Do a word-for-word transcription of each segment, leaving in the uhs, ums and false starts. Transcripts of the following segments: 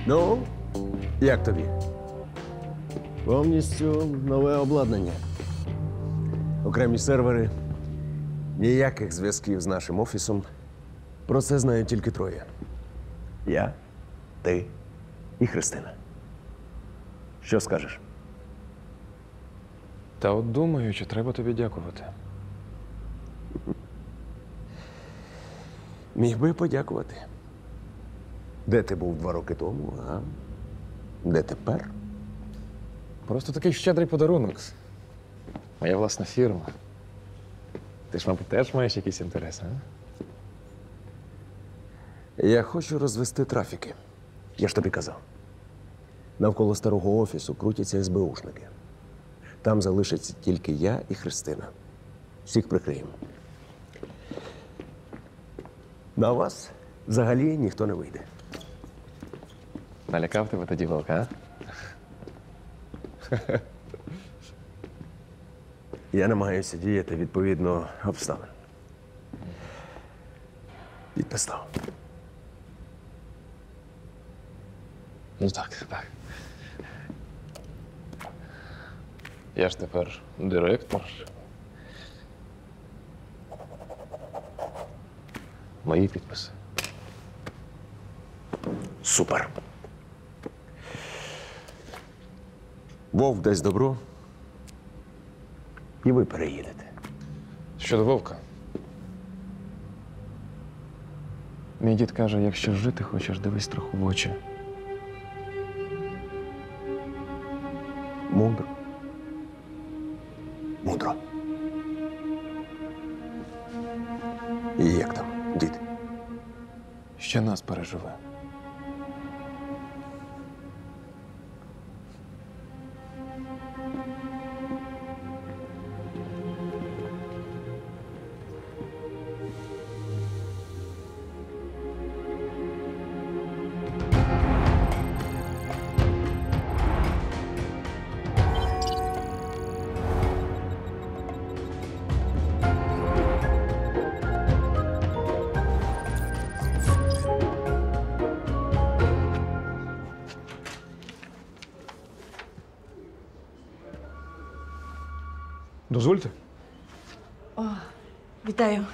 Ну, як тобі? Повністю нове обладнання. Окремі сервери, ніяких зв'язків з нашим офісом. Про це знають тільки троє. Я, ти і Христина. Що скажеш? Та от думаю, чи треба тобі дякувати. Міг би подякувати. Де ти був два роки тому, а де тепер? Просто такий щедрий подарунок. Моя власна фірма. Ти ж, мабуть, теж маєш якісь інтереси, а? Я хочу розвести трафіки. Я ж тобі казав. Навколо старого офісу крутяться ес бе ушники. Там залишиться тільки я і Христина. Всіх прикриємо. На вас взагалі ніхто не вийде. Налякав тебе тоді Вовка, а? Я намагаюся діяти відповідно обставин. Підписав. Ну так, так. Я ж тепер директор. Мої підписи. Супер. Вовк дасть добро, і ви переїдете. Щодо Вовка. Мій дід каже, якщо жити хочеш, дивись страху в очі. Мудро. Мудро. І як там, дід? Ще нас переживе. Дозвольте. О, вітаю.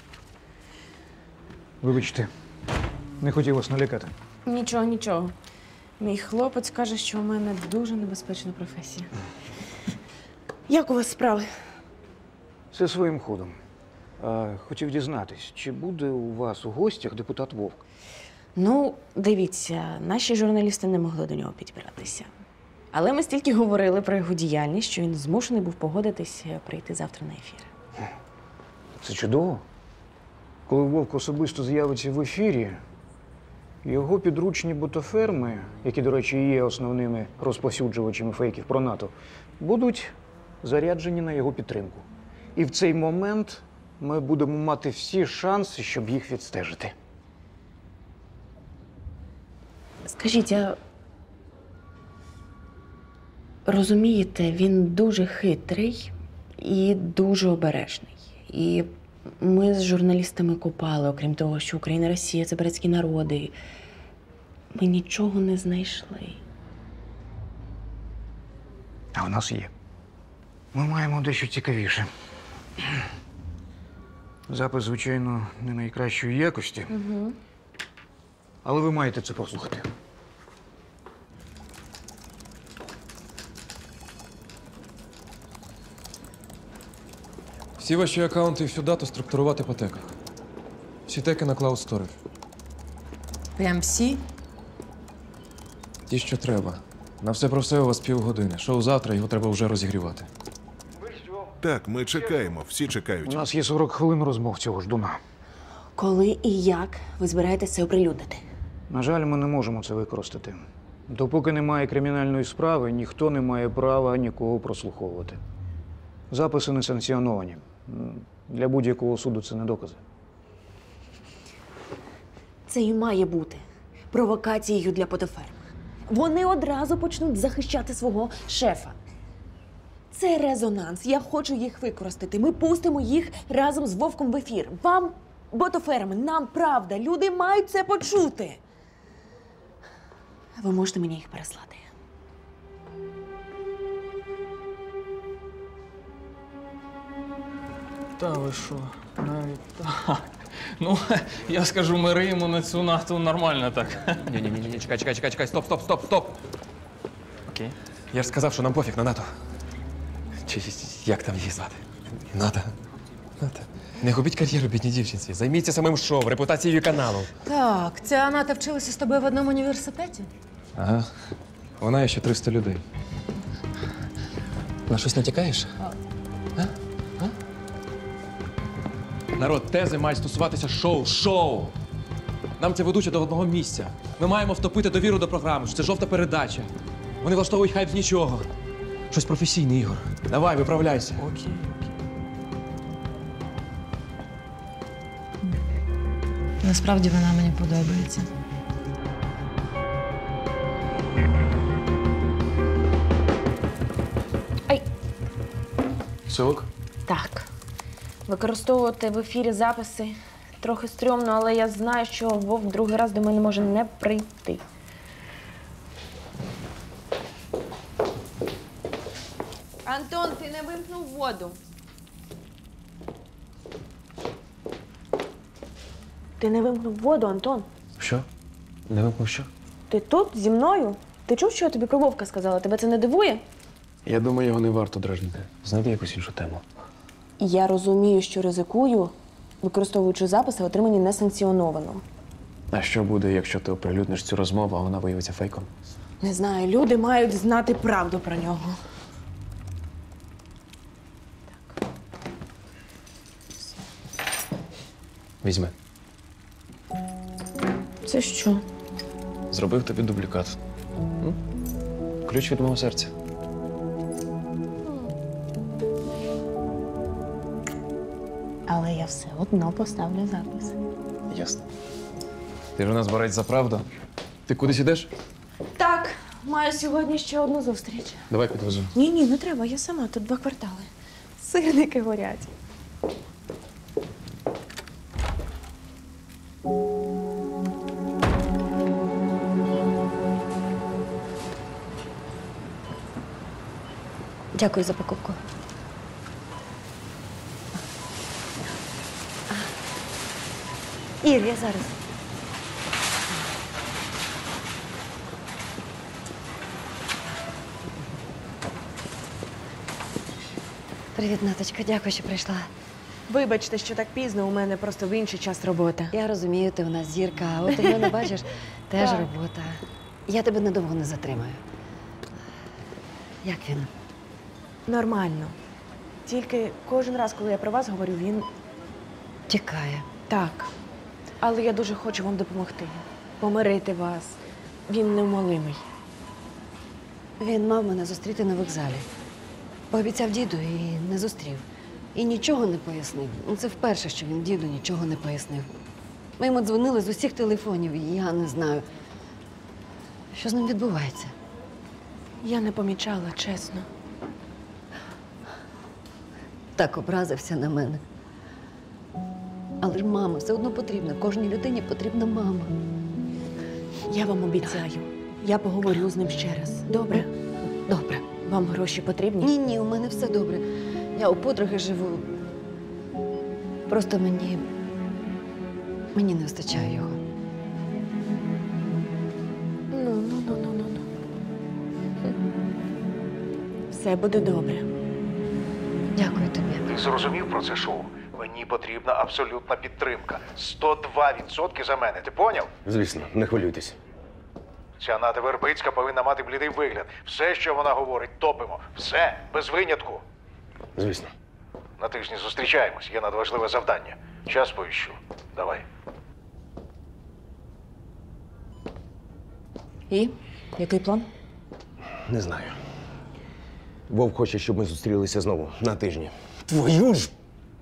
Вибачте, не хотів вас налякати. Нічого, нічого. Мій хлопець каже, що у мене дуже небезпечна професія. Як у вас справи? Все своїм ходом. А, хотів дізнатись, чи буде у вас у гостях депутат Вовк? Ну, дивіться, наші журналісти не могли до нього підбиратися. Але ми стільки говорили про його діяльність, що він змушений був погодитись прийти завтра на ефір. Це чудово. Коли Вовк особисто з'явиться в ефірі, його підручні ботоферми, які, до речі, є основними розповсюджувачами фейків про НАТО, будуть заряджені на його підтримку. І в цей момент ми будемо мати всі шанси, щоб їх відстежити. Скажіть, а розумієте, він дуже хитрий і дуже обережний. І ми з журналістами копали, окрім того, що Україна, Росія – це братські народи. Ми нічого не знайшли. А у нас є. Ми маємо дещо цікавіше. Запис, звичайно, не найкращої якості. Угу. Але ви маєте це послухати. Всі ваші аккаунти і всю дату структурувати по теках. Всі теки на Cloud Storage. Прям всі? Ті, що треба. На все про все у вас півгодини. Шоу завтра, його треба вже розігрівати. Так, ми чекаємо, всі У чекають. нас є сорок хвилин розмов цього ждуна. Коли і як ви збираєтесь це оприлюднити? На жаль, ми не можемо це використати. Допоки немає кримінальної справи, ніхто не має права нікого прослуховувати. Записи не санкціоновані. М, Для будь-якого суду це не докази. Це і має бути провокацією для ботоферм. Вони одразу почнуть захищати свого шефа. Це резонанс. Я хочу їх використати. Ми пустимо їх разом з Вовком в ефір. Вам, ботоферми, нам правда. Люди мають це почути. Ви можете мені їх переслати. Та ви що? Навіть так. Ну, я скажу, ми риємо на цю нафту нормально так. Ні-ні-ні, чекай, чекай, чекай, чекай, стоп, стоп, стоп, стоп. Окей. Я ж сказав, що нам пофіг на НАТО. Чи як там її звати? НАТО. НАТО. Не губіть кар'єру, бідній дівчинці. Займіться самим шоу, репутацією каналу. Так, ця Аната вчилася з тобою в одному університеті? Ага. Вона і ще триста людей. На щось натякаєш? А? А? Народ, тези мають стосуватися шоу. Шоу! Нам це ведуче до одного місця. Ми маємо втопити довіру до програми, що це жовта передача. Вони влаштовують хайп з нічого. Щось професійне, Ігор. Давай, виправляйся. Окей, окей. Насправді вона мені подобається. Ай! Сок? Так. Використовувати в ефірі записи трохи стрьомно, але я знаю, що Вовк другий раз до мене може не прийти. Антон, ти не вимкнув воду. Ти не вимкнув воду, Антон. Що? Не вимкнув що? Ти тут зі мною? Ти чув, що я тобі про Вовка сказала? Тебе це не дивує? Я думаю, його не варто дражнити. Знайди якусь іншу тему. Я розумію, що ризикую, використовуючи записи, отримані несанкціоновано. А що буде, якщо ти оприлюдниш цю розмову, а вона виявиться фейком? Не знаю, люди мають знати правду про нього. Візьми. Це що? Зробив тобі дублікат. М? Ключ від мого серця. Але я все одно поставлю запис. Ясно. Ти ж у нас борець за правду. Ти кудись ідеш? Так, маю сьогодні ще одну зустріч. Давай підвезу. Ні, ні, не треба, я сама, тут два квартали. Сирники горять. Дякую за покупку. Ір, я зараз. Привіт, Наточка, дякую, що прийшла. Вибачте, що так пізно, у мене просто в інший час робота. Я розумію, ти у нас зірка, а от у мене, бачиш, теж Так. робота. Я тебе надовго не затримаю. Як він? Нормально. Тільки кожен раз, коли я про вас говорю, він Тікає. так. Але я дуже хочу вам допомогти. Помирити вас. Він невмолимий. Він мав мене зустріти на вокзалі. Пообіцяв діду і не зустрів. І нічого не пояснив. Ну, це вперше, що він діду нічого не пояснив. Ми йому дзвонили з усіх телефонів, і я не знаю, що з ним відбувається. Я не помічала, чесно. Так образився на мене. Але ж мама все одно потрібна. Кожній людині потрібна мама. Я вам обіцяю. Я поговорю з ним ще раз. Добре? Добре. Вам гроші потрібні? Ні, ні, у мене все добре. Я у подруги живу. Просто мені. Мені не вистачає його. Ну, ну, ну, ну, ну, ну. Все буде добре. Дякую тобі. Ти зрозумів про це шоу? Мені потрібна абсолютна підтримка. сто два відсотки за мене. Ти поняв? Звісно, не хвилюйтесь. Ця Ната Вербицька повинна мати блідий вигляд. Все, що вона говорить, топимо. Все, без винятку. Звісно. На тижні зустрічаємось. Є надважливе завдання. Час поіщу. Давай. І? Який план? Не знаю. Вовк хоче, щоб ми зустрілися знову на тижні. Твою ж!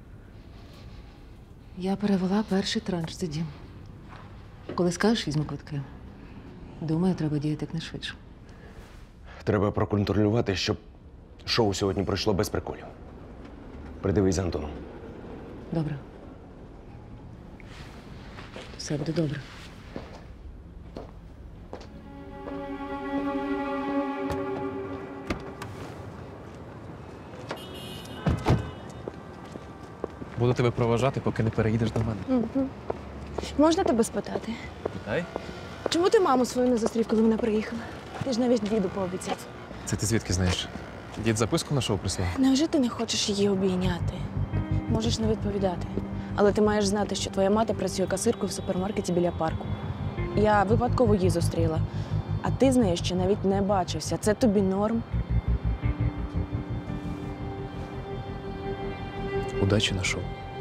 Я перевела перший транш за дім. Коли скажеш, візьму квитки. Думаю, треба діяти якнайшвидше. Треба проконтролювати, щоб шоу сьогодні пройшло без приколів. Придивись за Антоном. Добре. Все буде добре. Буду тебе проважати, поки не переїдеш до мене. Угу. Можна тебе спитати? Питай. Чому ти маму свою не зустрів, коли вона приїхала? Ти ж навіть діду пообіцяв. Це ти звідки знаєш? Дід записку на шоу прислав? Невже ти не хочеш її обійняти? Можеш не відповідати. Але ти маєш знати, що твоя мати працює касиркою в супермаркеті біля парку. Я випадково її зустріла. А ти з нею ще навіть не бачився. Це тобі норм? Удачі на шоу.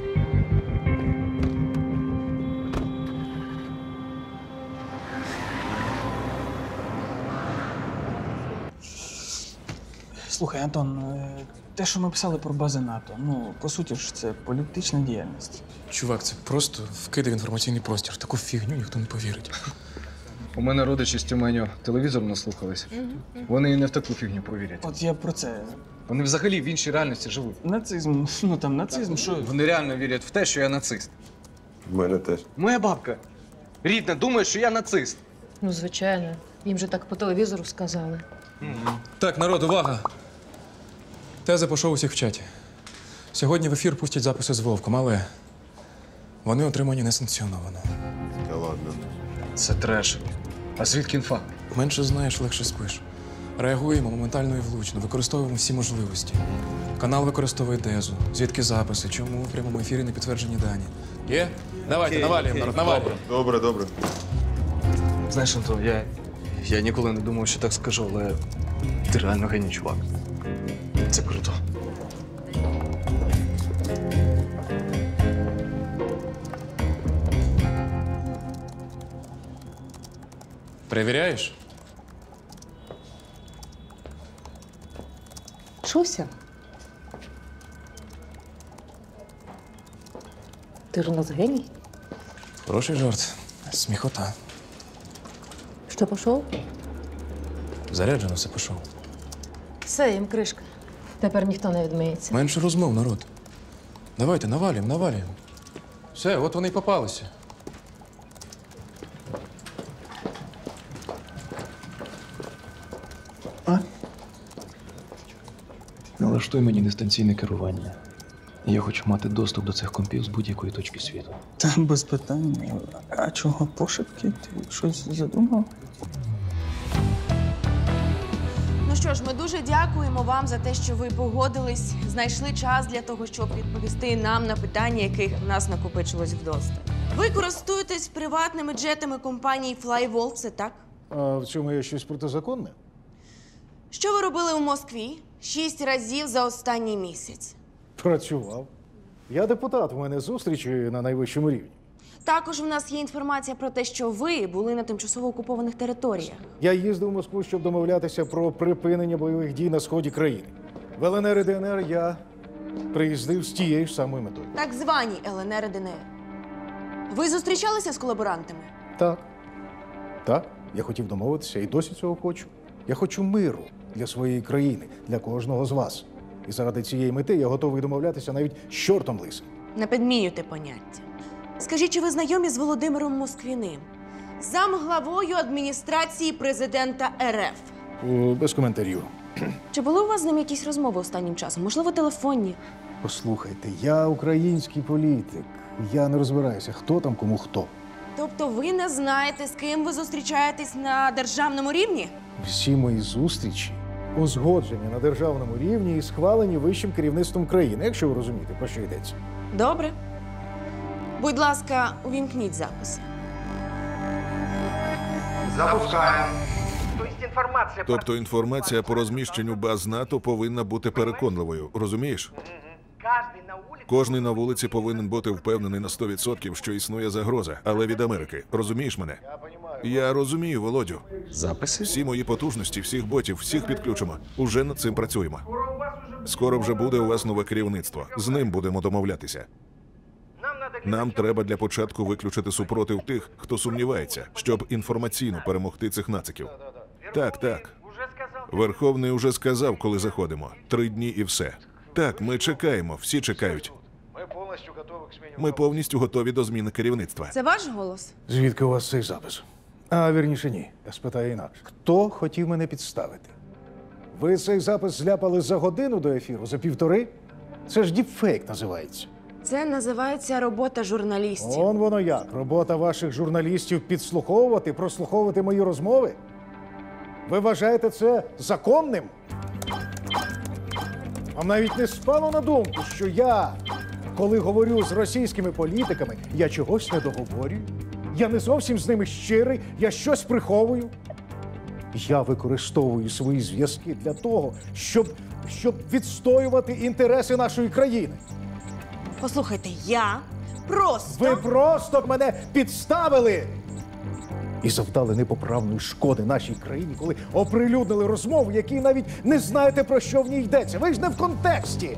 Слухай, Антон, е, те, що ми писали про бази НАТО, ну, по суті ж, це політична діяльність. Чувак, це просто вкиди в інформаційний простір. Таку фігню ніхто не повірить. У мене родичі з Тюменю телевізор наслухались. Вони і не в таку фігню повірять. От я про це. Вони взагалі в іншій реальності живуть. Нацизм, ну там нацизм, що. Вони реально вірять в те, що я нацист. В мене теж. Моя бабка рідна думає, що я нацист. Ну, звичайно. Їм же так по телевізору сказали. Так, народ, увага! Теза по шоу усіх в чаті. Сьогодні в ефір пустять записи з Вовком, але вони отримані несанкціоновано. Та ладно. Це треш. А звідки інфа? Менше знаєш, легше спиш. Реагуємо моментально і влучно, використовуємо всі можливості. Канал використовує Дезу. Звідки записи? Чому в прямому ефірі не підтверджені дані? Є? Давайте, навалюємо, народ, навалюємо. Добре, добре. Знаєш, Антон, я, я ніколи не думав, що так скажу, але ти реально геній, чувак. Це круто. Перевіряєш? Шуся? Ти ж у нас геній? Хороший жарт. Сміхота. Що, пішов? Заряджено все пішов. Все, їм кришка. Тепер ніхто не відмиється. Менше розмов, народ. Давайте, навалюємо, навалюємо. Все, от вони й попалися. А? Налаштуй мені дистанційне керування. Я хочу мати доступ до цих компів з будь-якої точки світу. Та без питань. А чого пошепки? Ти щось задумав? Ну що ж, ми дуже дякуємо вам за те, що ви погодились, знайшли час для того, щоб відповісти нам на питання, яких в нас накопичилось вдосталь. Ви користуєтесь приватними джетами компанії FlyWall, це так? А в цьому є щось протизаконне? Що ви робили у Москві шість разів за останній місяць? Працював. Я депутат, у мене зустрічі на найвищому рівні. Також в нас є інформація про те, що ви були на тимчасово окупованих територіях. Я їздив в Москву, щоб домовлятися про припинення бойових дій на сході країни. В Л Н Р і Д Н Р я приїздив з тією ж самою метою. Так звані Л Н Р і Д Н Р. Ви зустрічалися з колаборантами? Так. Так, я хотів домовитися і досі цього хочу. Я хочу миру для своєї країни, для кожного з вас. І заради цієї мети я готовий домовлятися навіть з чортом лисим. Не підмінюйте поняття. Скажіть, чи ви знайомі з Володимиром Москвіним? Замглавою адміністрації президента Р Ф. О, без коментарів. Чи були у вас з ним якісь розмови останнім часом? Можливо, телефонні? Послухайте, я український політик. Я не розбираюся, хто там кому хто. Тобто ви не знаєте, з ким ви зустрічаєтесь на державному рівні? Всі мої зустрічі узгоджені на державному рівні і схвалені вищим керівництвом країни, якщо ви розумієте, про що йдеться. Добре. Будь ласка, увімкніть запис. Запускаємо. Тобто інформація по розміщенню баз НАТО повинна бути переконливою, розумієш? Кожний на вулиці повинен бути впевнений на сто відсотків, що існує загроза, але від Америки. Розумієш мене? Я розумію, Володю. Записи? Всі мої потужності, всіх ботів, всіх підключимо. Уже над цим працюємо. Скоро вже буде у вас нове керівництво. З ним будемо домовлятися. Нам треба для початку виключити супротив тих, хто сумнівається, щоб інформаційно перемогти цих нациків. Так, так. Верховний уже сказав, коли заходимо. Три дні і все. Так, ми чекаємо, всі чекають. Ми повністю готові до зміни керівництва. Це ваш голос? Звідки у вас цей запис? А, вірніше, ні. Я спитаю інакше. Хто хотів мене підставити? Ви цей запис зляпали за годину до ефіру, за півтори? Це ж діпфейк називається. Це називається робота журналістів. Он воно як. Робота ваших журналістів підслуховувати, прослуховувати мої розмови? Ви вважаєте це законним? Вам навіть не спало на думку, що я, коли говорю з російськими політиками, я чогось не договорюю? Я не зовсім з ними щирий, я щось приховую? Я використовую свої зв'язки для того, щоб, щоб відстоювати інтереси нашої країни. Послухайте, я просто... Ви просто мене підставили і завдали непоправної шкоди нашій країні, коли оприлюднили розмову, які навіть не знаєте, про що в ній йдеться. Ви ж не в контексті.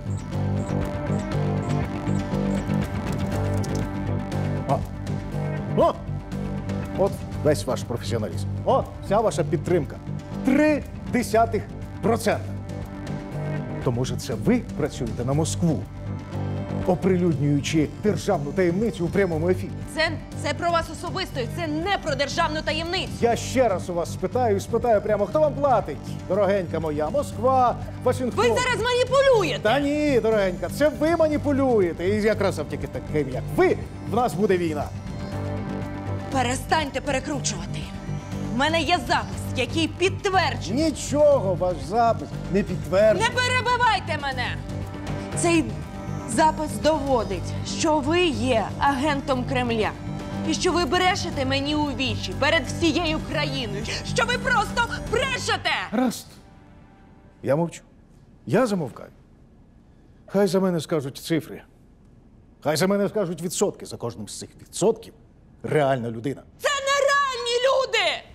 А. О! От весь ваш професіоналізм. От вся ваша підтримка. Три десятих процента. То, може, це ви працюєте на Москву, оприлюднюючи державну таємницю у прямому ефірі? Це, це про вас особисто, і це не про державну таємницю. Я ще раз у вас спитаю і спитаю прямо, хто вам платить? Дорогенька моя, Москва, Вашингтон. Ви зараз маніпулюєте! Та ні, дорогенька, це ви маніпулюєте. І якраз завдяки таким, як ви, в нас буде війна. Перестаньте перекручувати. У мене є запис, який підтверджує. Нічого ваш запис не підтверджує. Не перебивайте мене! Цей запис доводить, що ви є агентом Кремля. І що ви брешете мені у вічі перед всією країною. Що ви просто брешете! Гаразд. Я мовчу. Я замовкаю. Хай за мене скажуть цифри. Хай за мене скажуть відсотки. За кожним з цих відсотків реальна людина. Це нереальні люди!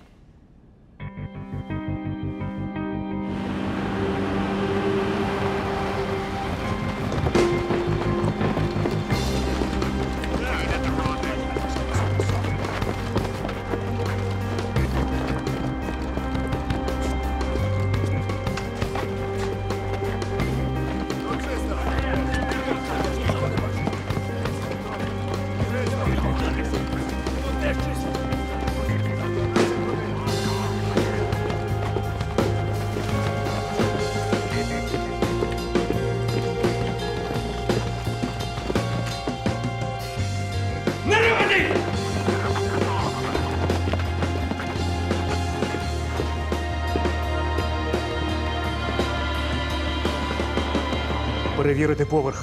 Перевірити поверх.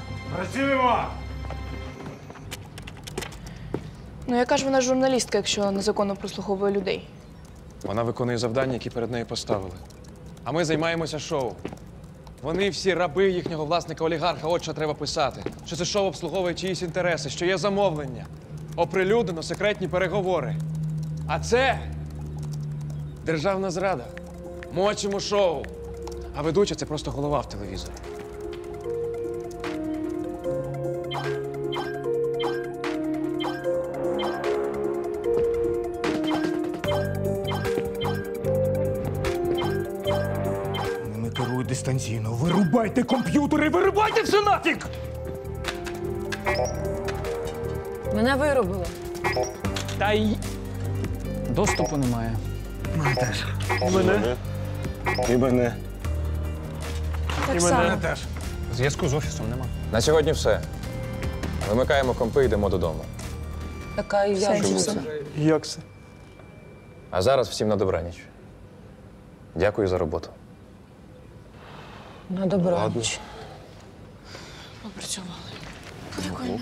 Ну, яка ж вона журналістка, якщо незаконно прослуховує людей? Вона виконує завдання, які перед нею поставили. А ми займаємося шоу. Вони всі раби їхнього власника-олігарха, от що треба писати. Що це шоу обслуговує чиїсь інтереси, що є замовлення. Оприлюднено секретні переговори. А це державна зрада. Мочимо шоу. А ведуча – це просто голова в телевізорі. Не керуй дистанційно. Вирубайте комп'ютери, вирубайте все нафіг! Мене виробили. Та й доступу немає. Мене теж. Мене? І мене. Так І само. мене теж. Зв'язку з офісом нема. На сьогодні все. Вимикаємо компи і йдемо додому. Така і я. Чому це? Як це? А зараз всім на добраніч. Дякую за роботу. На добраніч. Попрацювали. Прикольно.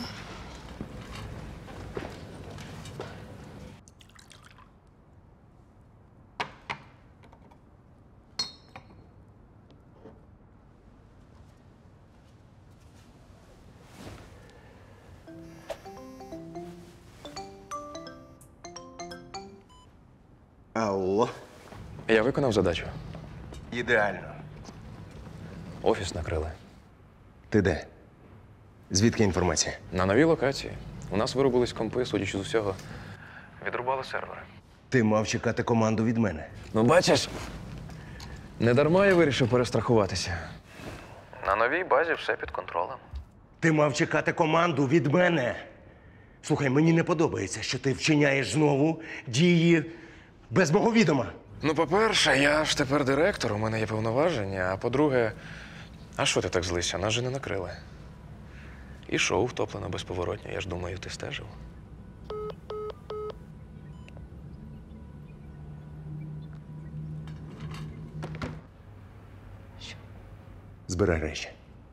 Алло. Я виконав задачу. Ідеально. Офіс накрили. Ти де? Звідки інформація? На новій локації. У нас вирубились компи, судячи з усього. Відрубали сервери. Ти мав чекати команду від мене. Ну, бачиш, не дарма я вирішив перестрахуватися. На новій базі все під контролем. Ти мав чекати команду від мене. Слухай, мені не подобається, що ти вчиняєш знову дії без мого відома. Ну, по-перше, я ж тепер директор, у мене є повноваження. А по-друге, а що ти так злися? Нас же не накрили. І шоу втоплено безповоротньо. Я ж думаю, ти стежив. Збирай речі.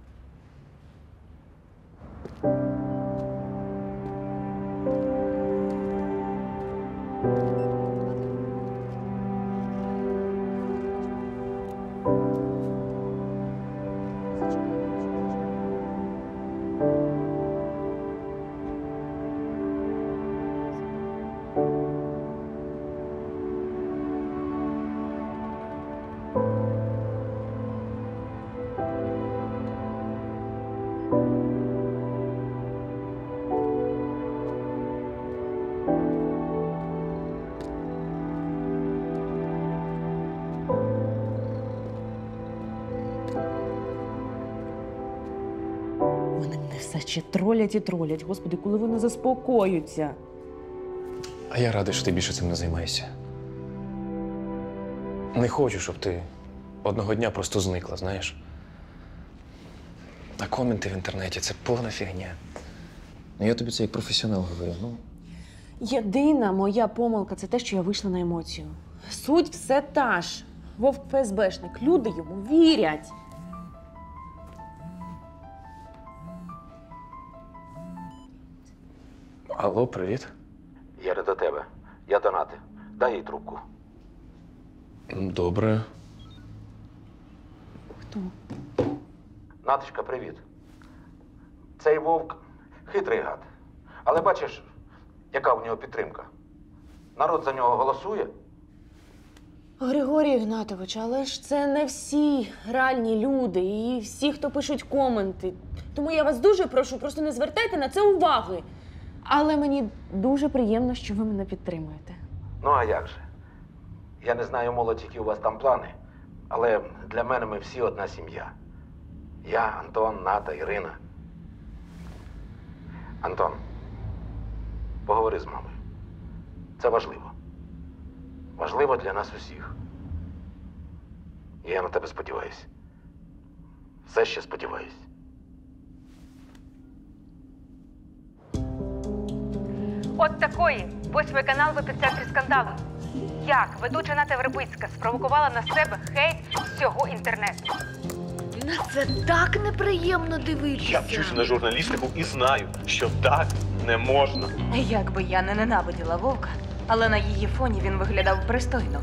Вони мене все ще тролять і тролять. Господи, коли вони заспокоються. А я радий, що ти більше цим не займаєшся. Не хочу, щоб ти одного дня просто зникла, знаєш. А коменти в інтернеті – це повна фігня. Ну, я тобі це як професіонал говорю. Ну, Єдина моя помилка – це те, що я вийшла на емоцію. Суть все та ж. Вовк ФСБшник. Люди йому вірять. алло, привіт. Я не до тебе. Я до Нати. Дай їй трубку. Добре. Хто? Наточка, привіт. Цей вовк хитрий гад. Але бачиш, яка в нього підтримка. Народ за нього голосує. Григорій Ігнатович, але ж це не всі реальні люди і всі, хто пишуть коменти. Тому я вас дуже прошу, просто не звертайте на це уваги. Але мені дуже приємно, що ви мене підтримуєте. Ну а як же? Я не знаю, молодь, які у вас там плани, але для мене ми всі одна сім'я. Я, Антон, Ната, Ірина. Антон, поговори з мамою. Це важливо. Важливо для нас усіх. І я на тебе сподіваюся. Все ще сподіваюся. От такої. Восьмий канал в епіцентрі скандалу. Як ведуча Ната Вербицька спровокувала на себе хейт всього інтернету. На це так неприємно дивитися. Я вчуся на журналістику і знаю, що так не можна. Як би я не ненавиділа Вовка, але на її фоні він виглядав пристойно.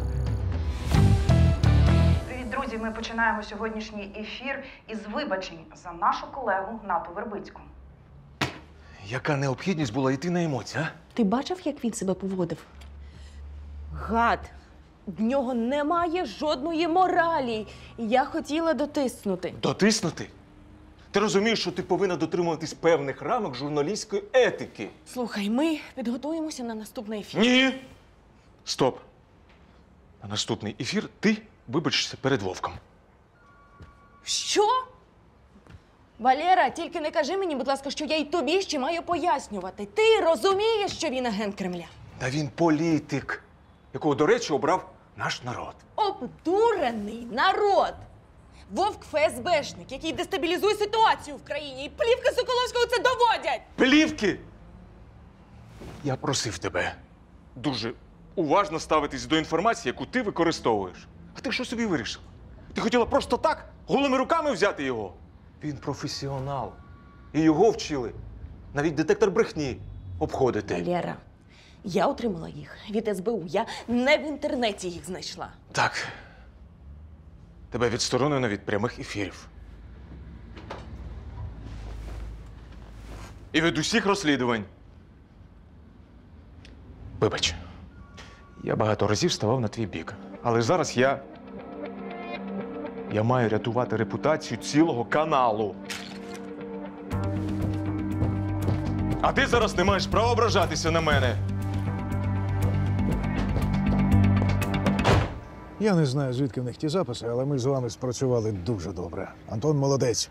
Привіт, друзі! Ми починаємо сьогоднішній ефір із вибачень за нашу колегу Нату Вербицьку. Яка необхідність була йти на емоції, а? Ти бачив, як він себе поводив? Гад! В нього немає жодної моралі. І я хотіла дотиснути. Дотиснути? Ти розумієш, що ти повинна дотримуватись певних рамок журналістської етики. Слухай, ми підготуємося на наступний ефір. Ні! Стоп. На наступний ефір ти вибачишся перед Вовком. Що? Валера, тільки не кажи мені, будь ласка, що я й тобі ще маю пояснювати. Ти розумієш, що він агент Кремля? Та він політик, якого, до речі, обрав наш народ. Обдурений народ! Вовк ФСБшник, який дестабілізує ситуацію в країні. І плівки Соколовського це доводять! Плівки! Я просив тебе дуже уважно ставитись до інформації, яку ти використовуєш. А ти що собі вирішив? Ти хотіла просто так, голими руками взяти його? Він професіонал. І його вчили навіть детектор брехні обходити. Валера, я отримала їх від ес бе у. Я не в інтернеті їх знайшла. Так. Тебе відсторонено від прямих ефірів. І від усіх розслідувань. Вибач, я багато разів ставав на твій бік. Але зараз я... Я маю рятувати репутацію цілого каналу. А ти зараз не маєш права ображатися на мене. Я не знаю, звідки в них ті записи, але ми з вами спрацювали дуже добре. Антон молодець.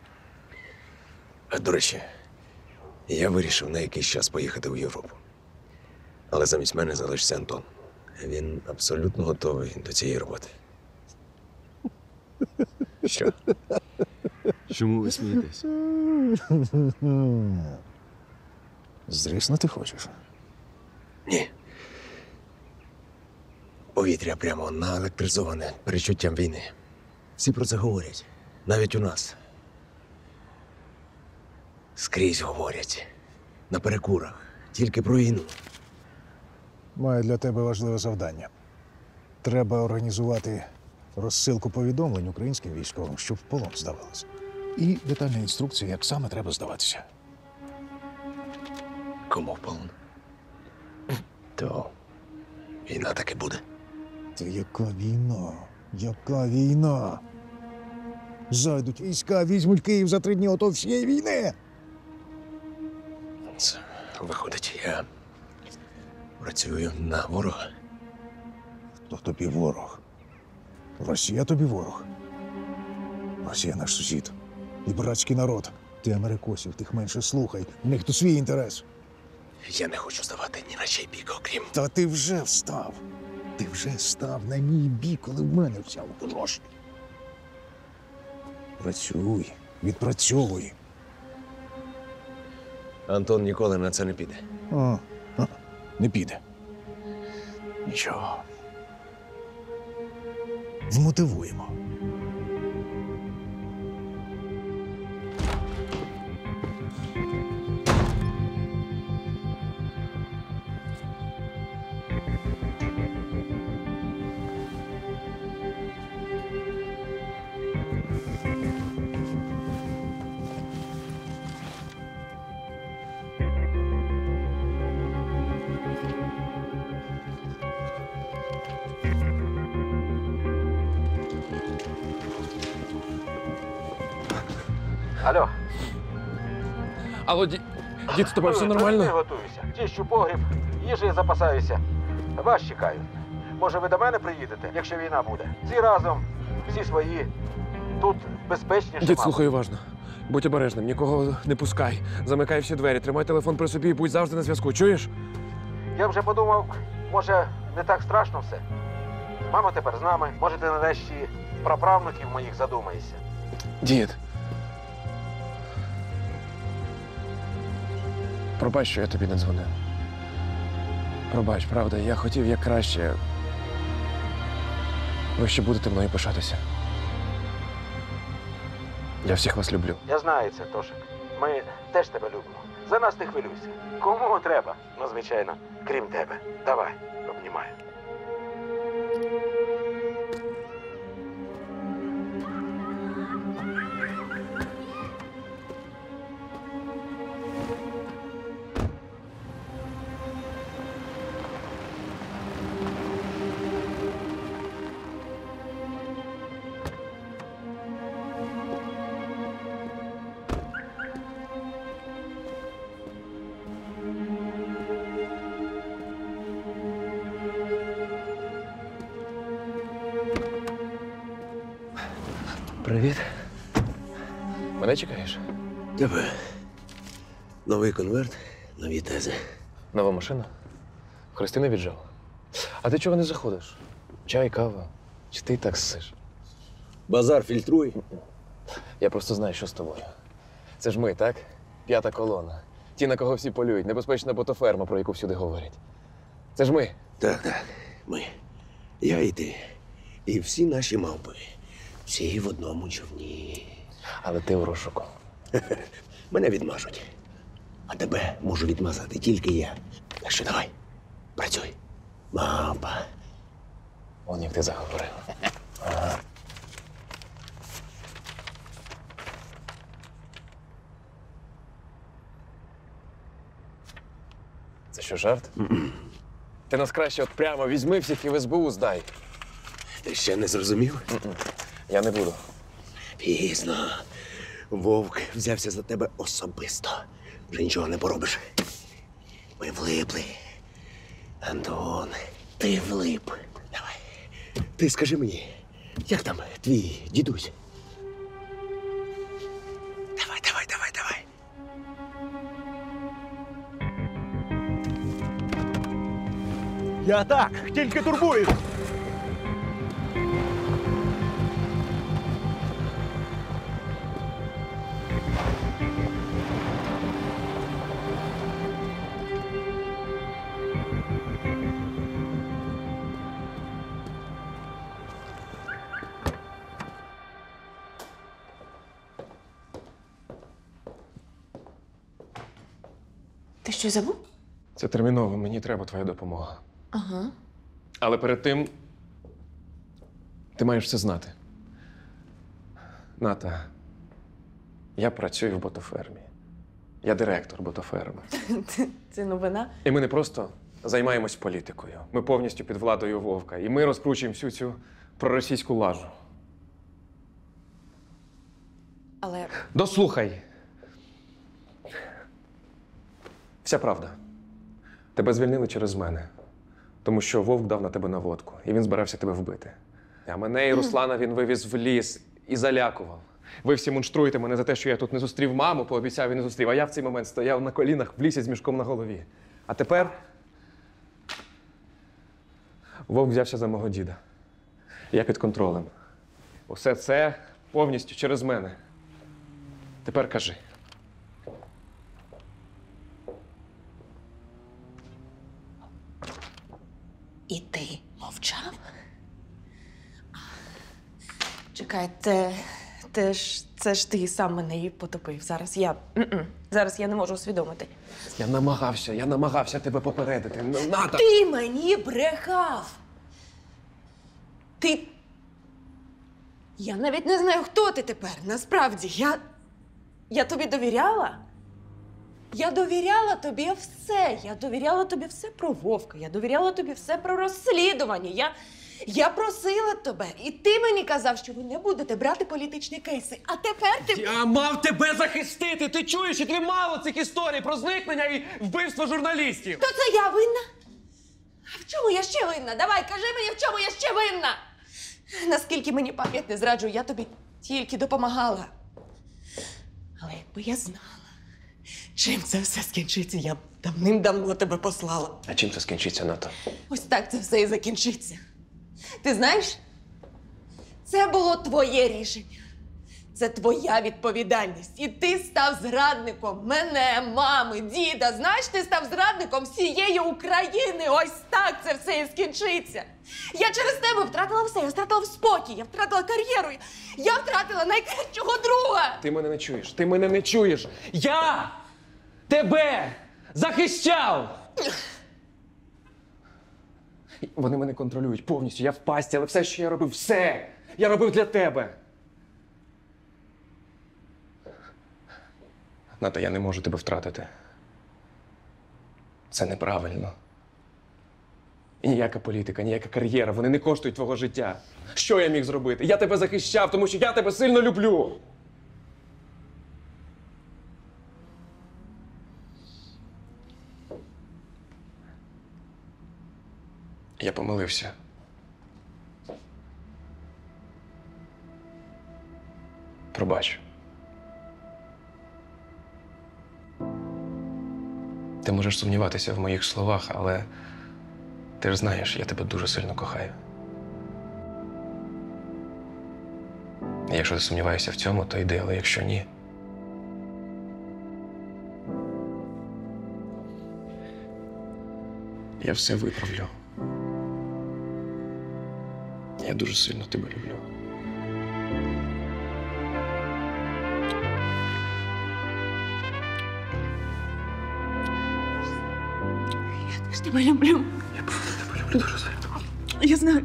А, до речі, я вирішив на якийсь час поїхати в Європу. Але замість мене залишиться Антон. Він абсолютно готовий до цієї роботи. Що? Чому ви смієтесь? Зриснути хочеш? Ні. Повітря прямо наелектризоване перечуттям війни. Всі про це говорять. Навіть у нас. Скрізь говорять. На перекурах. Тільки про війну. Маю для тебе важливе завдання. Треба організувати розсилку повідомлень українським військовим, щоб в полон здавалися. І детальна інструкція, як саме треба здаватися. Кому в полон? То війна таки буде. Та яка війна? Яка війна? Зайдуть війська, візьмуть Київ за три дні, ото всієї війни. Це виходить, я працюю на ворога. Хто тобі ворог? Росія тобі ворог. Росія наш сусід. І братський народ. Ти америкосів, тих менше слухай. У них тут свій інтерес. Я не хочу ставати ні на чий бік, окрім. Та ти вже встав. Ти вже став на мій бік, коли в мене взяв гроші. Працюй, відпрацьовуй. Антон ніколи на це не піде. А, а, не піде. Нічого. Вмотивуємо. Алло. Алло, ді... дід, з тобою все нормально? Я готуюся. Чищу погріб, їжею запасаюся. Вас чекаю. Може, ви до мене приїдете, якщо війна буде? Всі разом, всі свої. Тут безпечніше. Дід, слухай уважно. Будь обережним, нікого не пускай. Замикай всі двері, тримай телефон при собі і будь завжди на зв'язку. Чуєш? Я вже подумав, може, не так страшно все. Мама тепер з нами. Може, ти нарешті праправнуків моїх задумаєшся. Дід. Пробач, що я тобі не дзвонив. Пробач, правда, я хотів як краще. Ви ще будете мною пишатися. Я всіх вас люблю. Я знаю це, Тошик. Ми теж тебе любимо. За нас не хвилюйся. Кому треба? Ну, звичайно, крім тебе. Давай, обнімаю. Привіт. Мене чекаєш? Тебе. Новий конверт, нові тези. Нова машина? Христина віджав. А ти чого не заходиш? Чай, кава? Чи ти і так ссиш? Базар фільтруй. Я просто знаю, що з тобою. Це ж ми, так? П'ята колона. Ті, на кого всі полюють. Небезпечна ботоферма, про яку всюди говорять. Це ж ми. Так, так. Ми. Я і ти. І всі наші мавпи. Всі в одному човні. Але ти у розшуку. Мене відмажуть. А тебе можу відмазати тільки я. Так що давай, працюй. Мавпа. Он як ти заговорив. Ага. Це що, жарт? Mm-mm. Ти нас краще от прямо візьми всіх і в ес бе у здай. Ти ще не зрозумів? Mm-mm. Я не буду. Пізно. Вовк взявся за тебе особисто. Вже нічого не поробиш. Ми влипли. Антон, ти влип. Давай. Ти скажи мені, як там твій дідусь? Давай, давай, давай, давай. Я так, тільки турбуюсь. Ти щось забув? Це терміново, мені треба твоя допомога. Ага. Але перед тим ти маєш все знати. Ната, я працюю в ботофермі. Я директор ботоферми. Це новина? І ми не просто займаємось політикою. Ми повністю під владою Вовка. І ми розкручуємо всю цю проросійську лажу. Але Дослухай. Вся правда. Тебе звільнили через мене. Тому що Вовк дав на тебе наводку. І він збирався тебе вбити. А мене і Руслана він вивіз в ліс і залякував. Ви всі мунштруєте мене за те, що я тут не зустрів маму, пообіцяв і не зустрів. А я в цей момент стояв на колінах в лісі з мішком на голові. А тепер Вовк взявся за мого діда. Я під контролем. Усе це повністю через мене. Тепер кажи. і ти мовчав? Чекай, те, те ж, це ж ти сам мене і потопив. Зараз я. М-м. Зараз я не можу усвідомити. Я намагався, я намагався тебе попередити. Ната! Ти мені брехав! Ти. Я навіть не знаю, хто ти тепер. Насправді, я. Я тобі довіряла? Я довіряла тобі все. Я довіряла тобі все про Вовка. Я довіряла тобі все про розслідування. Я, я просила тебе. І ти мені казав, що ви не будете брати політичні кейси. А тепер ти. Я мав тебе захистити! Ти чуєш, і ти мало цих історій про зникнення і вбивство журналістів! То це я винна? А в чому я ще винна? Давай, кажи мені, в чому я ще винна? Наскільки мені пам'ять не зраджує, я тобі тільки допомагала. Але якби я знала, чим це все скінчиться, я б давним-давно тебе послала. А чим це скінчиться, Ната? Ось так це все і закінчиться. Ти знаєш, це було твоє рішення. Це твоя відповідальність. І ти став зрадником мене, мами, діда. Знаєш, ти став зрадником всієї України. Ось так це все і скінчиться. Я через тебе втратила все. Я втратила спокій, я втратила кар'єру. Я втратила найкращого друга. Ти мене не чуєш, ти мене не чуєш. Я тебе захищав! Вони мене контролюють повністю. Я в пасті, але все, що я робив, все! Я робив для тебе. Ната, я не можу тебе втратити. Це неправильно. І ніяка політика, ніяка кар'єра, вони не коштують твого життя. Що я міг зробити? Я тебе захищав, тому що я тебе сильно люблю. Я помилився. Пробач. Ти можеш сумніватися в моїх словах, але ти ж знаєш, я тебе дуже сильно кохаю. І якщо ти сумніваєшся в цьому, то йди, але якщо ні. Я все виправлю. Я дуже сильно тебе люблю. Я теж тебе люблю. Я правда тебе люблю дуже сильно. Я знаю.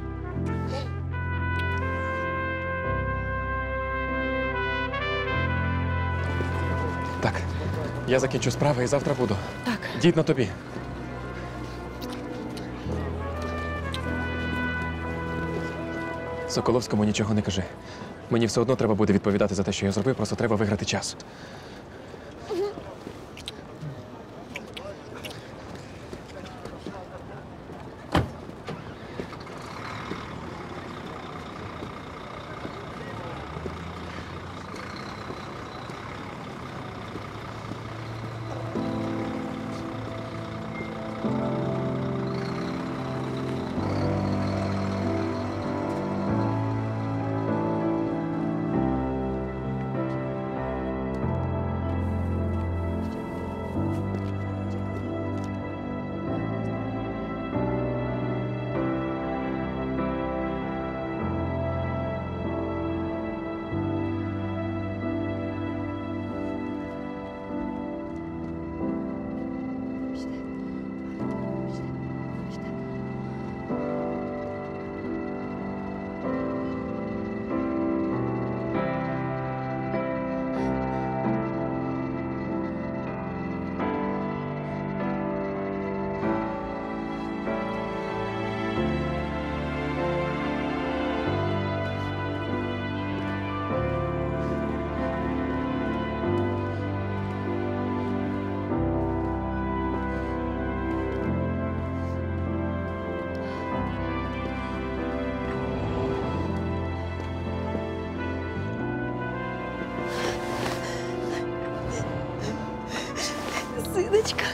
Так, я закінчу справи і завтра буду. Так. Дід на тобі. Соколовському нічого не кажи. Мені все одно треба буде відповідати за те, що я зробив, просто треба виграти час.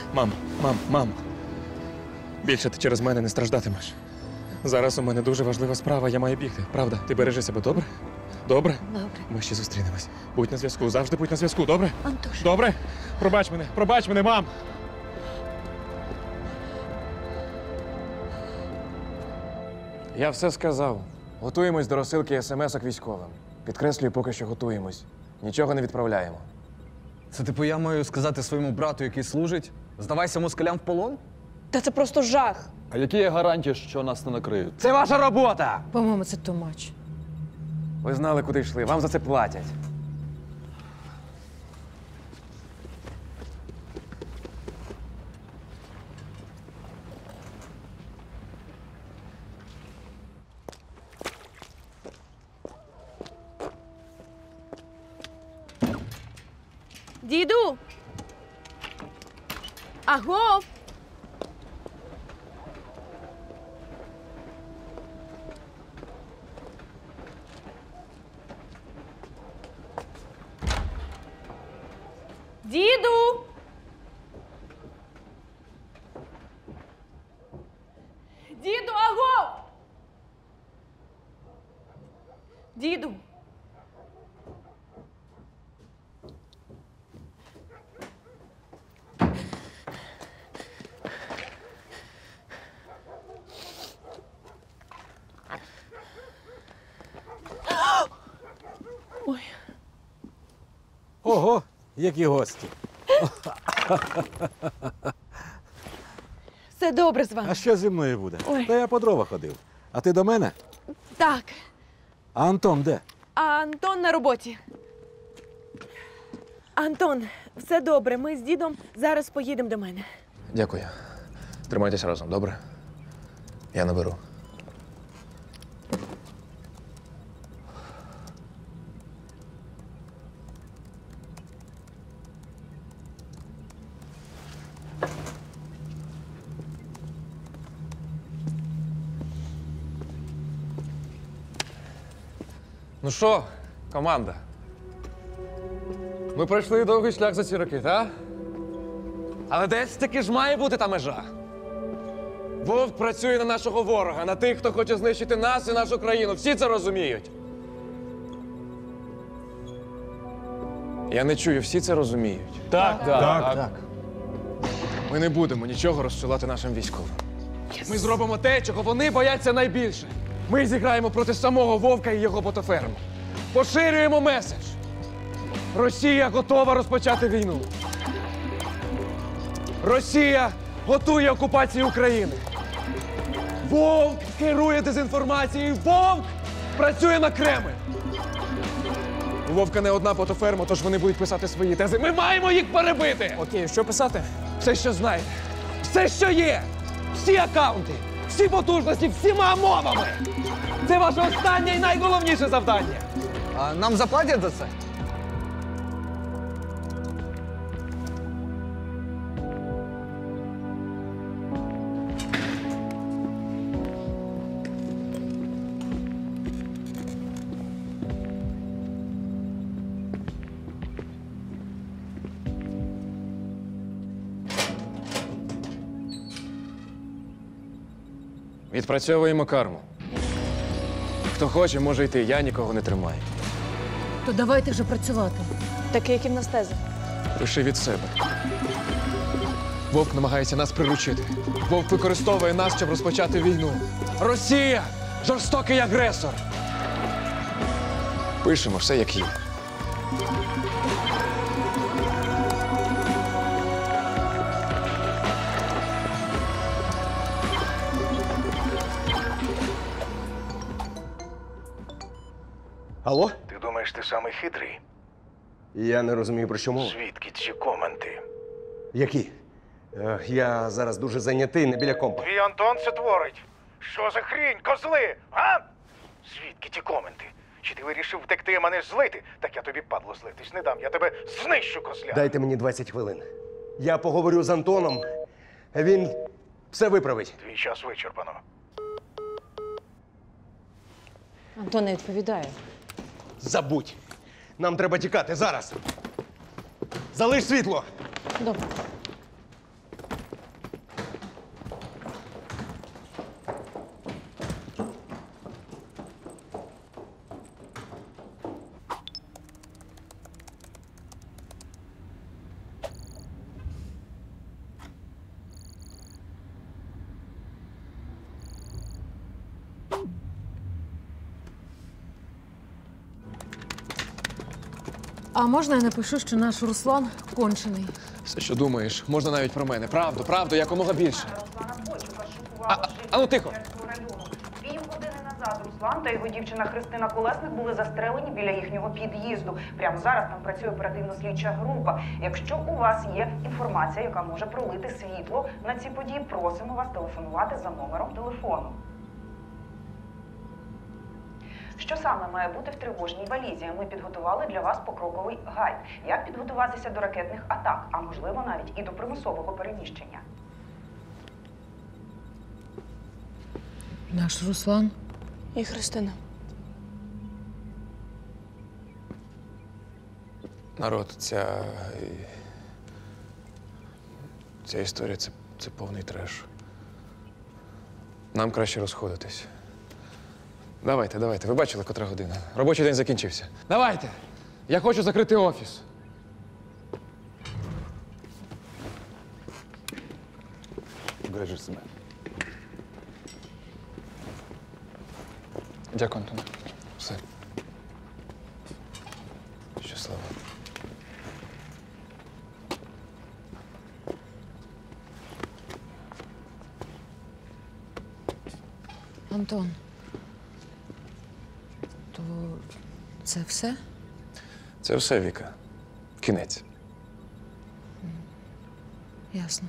Мам, мам, мам. Більше ти через мене не страждатимеш. Зараз у мене дуже важлива справа, я маю бігти. Правда? Ти бережи себе, добре? Добре? Добре. Ми ще зустрінемось. Будь на зв'язку, завжди будь на зв'язку, добре? Антош. Добре? Пробач мене, пробач мене, мам! Я все сказав. Готуємось до розсилки смс-ок військовим. Підкреслюю, поки що готуємось. Нічого не відправляємо. Це типу я маю сказати своєму брату, який служить, здавайся москалям в полон? Та це просто жах. А які є гарантії, що нас не накриють? Це ваша робота! По-моєму, це too much. Ви знали, куди йшли. Вам за це платять. Діду! Агов! Діду! Діду, агов! Діду! Ой. Ого, які гості. Все добре з вами. А що зі мною буде? Ой. Та я по дрова ходив. А ти до мене? Так, А Антон де? а Антон на роботі. Антон, все добре. Ми з дідом зараз поїдемо до мене. Дякую. Тримайтеся разом, добре? Я наберу. Ну що, команда? Ми пройшли довгий шлях за ці роки, так? Але десь таки ж має бути та межа. Вовк працює на нашого ворога, на тих, хто хоче знищити нас і нашу країну. Всі це розуміють. Я не чую, всі це розуміють. Так, так, так. так. Ми не будемо нічого розсилати нашим військовим. Ми зробимо те, чого вони бояться найбільше. Ми зіграємо проти самого Вовка і його ботоферму. Поширюємо меседж. Росія готова розпочати війну. Росія готує окупацію України. Вовк керує дезінформацією. Вовк працює на Кремль. У Вовка не одна ботоферма, тож вони будуть писати свої тези. Ми маємо їх перебити! Окей, що писати? Все, що знаєте. Все, що є. Всі акаунти. Всі потужності, всіма мовами. Це ваше останнє і найголовніше завдання. А нам заплатять за це? Відпрацьовуємо карму. Хто хоче, може йти. Я нікого не тримаю. То давайте вже працювати. Такі, які в нас тези. Пиши від себе. Вовк намагається нас приручити. Вовк використовує нас, щоб розпочати війну. Росія! Жорстокий агресор! Пишемо все, як є. Алло? Ти думаєш, ти самий хитрий? Я не розумію, про що мова. Звідки ці коменти? Які? Е, я зараз дуже зайнятий, не біля компа. Твій Антон це творить. Що за хрінь, козли? А? Звідки ті коменти? Чи ти вирішив втекти, а мене злити? Так я тобі, падло, злитись не дам. Я тебе знищу, козля. Дайте мені двадцять хвилин. Я поговорю з Антоном. Він все виправить. Твій час вичерпано. Антон не відповідає. Забудь. Нам треба тікати зараз. Залиш світло. Добре. А можна я напишу, що наш Руслан кончений? Все, що думаєш, можна навіть про мене. Правду, правду, якомога більше. А, а ну тихо! Півгодини назад Руслан та його дівчина Христина Колесник були застрелені біля їхнього під'їзду. Прямо зараз там працює оперативно-слідча група. Якщо у вас є інформація, яка може пролити світло на ці події, просимо вас телефонувати за номером телефону. Що саме має бути в тривожній валізі? Ми підготували для вас покроковий гайд. Як підготуватися до ракетних атак, а можливо навіть і до примусового переміщення. Наш Руслан. І Христина. Народ, ця... Ця історія – це, це повний треш. Нам краще розходитись. Давайте, давайте. Ви бачили, котра година? Робочий день закінчився. Давайте! Я хочу закрити офіс. Бережи себе. Дякую, Антон. Все. Щасливо. Антон. То це все? Це все, Віка. Кінець. Ясно.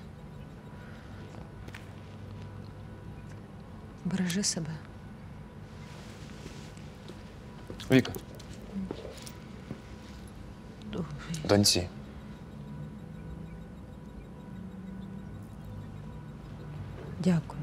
Бережи себе. Віка. Доньці. Дякую.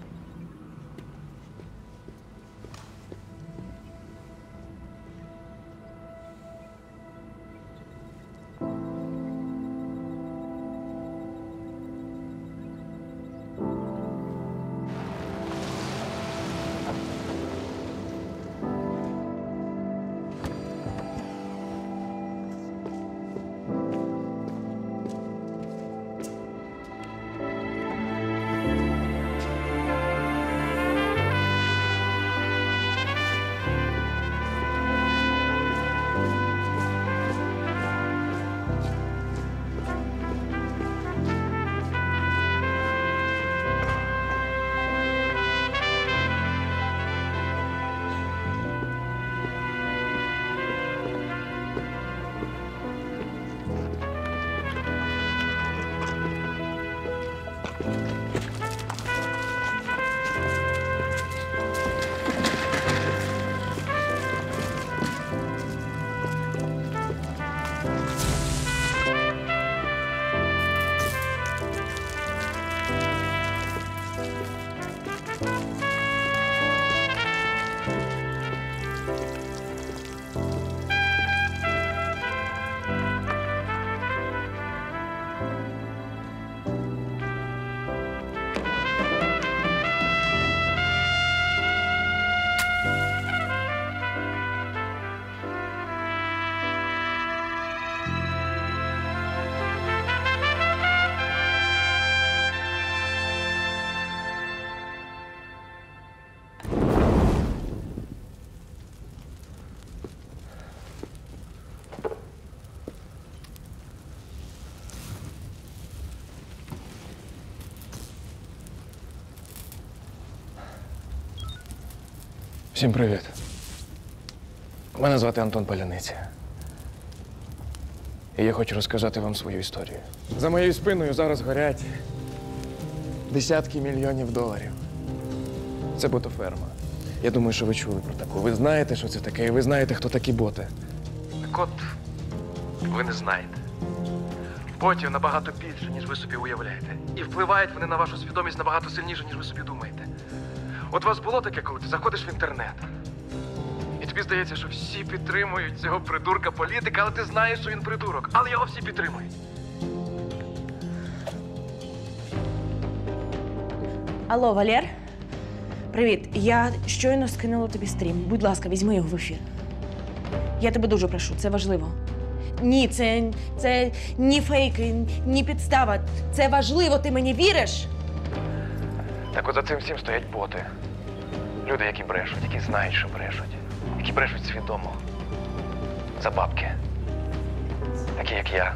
Всім привіт. Мене звати Антон Паляниця. І я хочу розказати вам свою історію. За моєю спиною зараз горять десятки мільйонів доларів. Це ботоферма. Я думаю, що ви чули про таку. Ви знаєте, що це таке, і ви знаєте, хто такі боти. Так от, ви не знаєте. Ботів набагато більше, ніж ви собі уявляєте. І впливають вони на вашу свідомість набагато сильніше, ніж ви собі думаєте. От у вас було таке, коли ти заходиш в інтернет, і тобі здається, що всі підтримують цього придурка-політика, але ти знаєш, що він придурок. Але його всі підтримують. Алло, Валер? Привіт. Я щойно скинула тобі стрім. Будь ласка, візьми його в ефір. Я тебе дуже прошу, це важливо. Ні, це, це ні фейки, ні підстава. Це важливо, ти мені віриш? Так от за цим всім стоять боти. Люди, які брешуть, які знають, що брешуть. Які брешуть свідомо. За бабки. Такі, як я.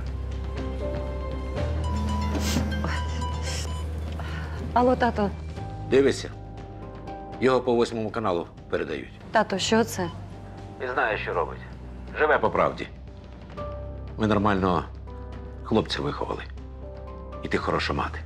Алло, тато. Дивися. Його по восьмому каналу передають. Тато, що це? Він знає, що робить. Живе по правді. Ми нормального хлопця виховали. І ти хороша мати.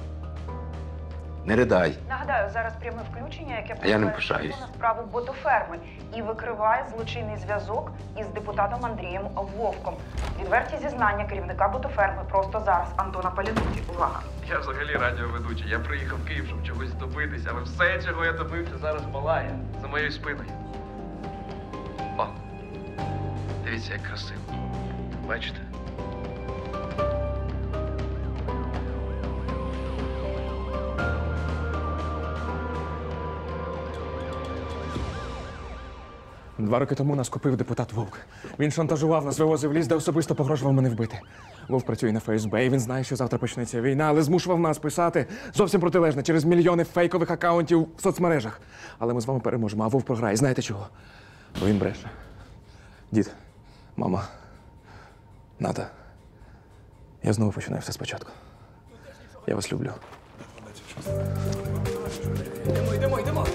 Не ридай. Нагадаю, зараз пряме включення, яке А я не показує пишаюсь. на справу ботоферми і викриває злочинний зв'язок із депутатом Андрієм Вовком. Відверті зізнання керівника ботоферми просто зараз. Антона Палінуті. Увага! Я взагалі радіоведучий. Я приїхав в Київ, щоб чогось добитися, але все, чого я добився, зараз палає за моєю спиною. О, дивіться, як красиво. Бачите? Два роки тому нас купив депутат Вовк. Він шантажував нас, вивозив в ліс, де особисто погрожував мене вбити. Вовк працює на ФСБ, і він знає, що завтра почнеться війна, але змушував нас писати зовсім протилежне через мільйони фейкових акаунтів в соцмережах. Але ми з вами переможемо, а Вовк програє. Знаєте чого? Бо він бреше. Дід, мама, Ната, я знову починаю все спочатку. Я вас люблю. Йдемо, йдемо, йдемо.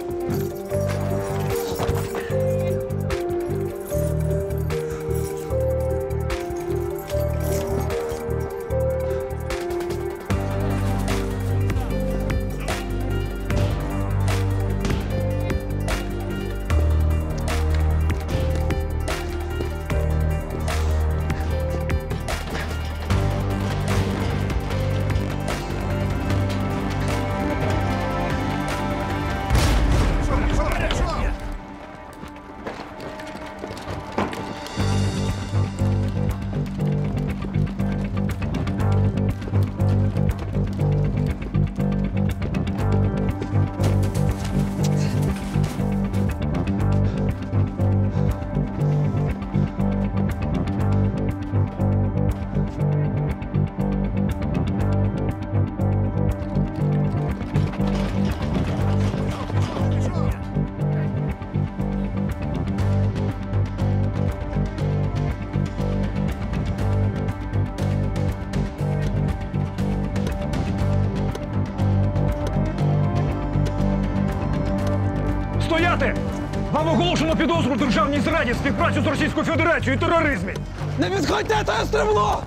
Стояти! Вам оголошено підозру в державній зраді, співпрацю з Російською Федерацією і тероризмі! Не підходьте, це стремло!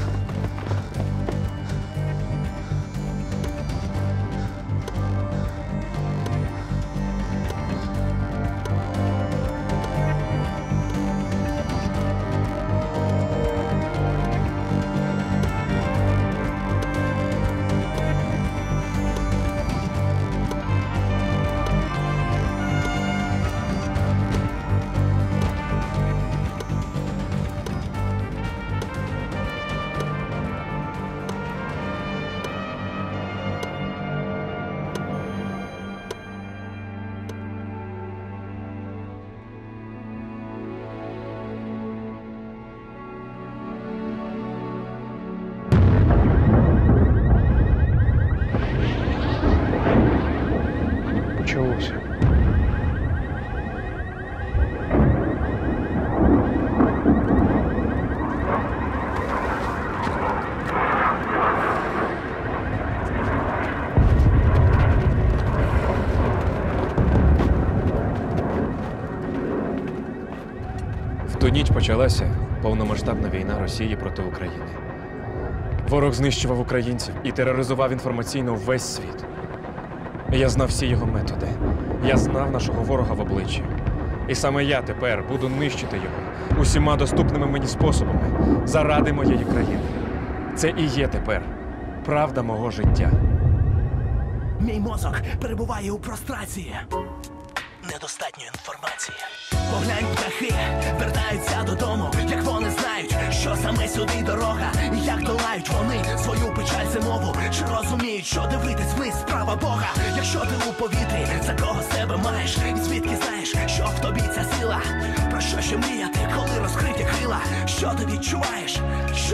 Почалося. В ту ніч почалася повномасштабна війна Росії проти України. Ворог знищував українців і тероризував інформаційно весь світ. Я знав всі його методи. Я знав нашого ворога в обличчя. І саме я тепер буду нищити його усіма доступними мені способами заради моєї країни. Це і є тепер правда мого життя. Мій мозок перебуває у прострації. Недостатньо інформації. Поглянь, птахи вертаються додому, як вони знають, що саме сюди дорога, і як долають вони свою печаль зимову. Чи розуміють, що дивитись вниз справа Бога? Якщо ти у повітрі, за кого себе маєш, і звідки знаєш, що в тобі ця сила? Про що ще мріяти, коли розкриті крила? Що ти відчуваєш?